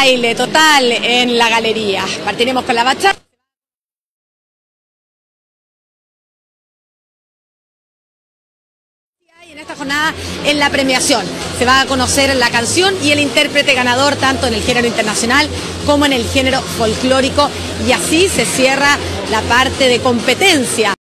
baile total en la galería. Partiremos con la bachata. Y en esta jornada, en la premiación, se va a conocer la canción y el intérprete ganador, tanto en el género internacional como en el género folclórico, y así se cierra la parte de competencia.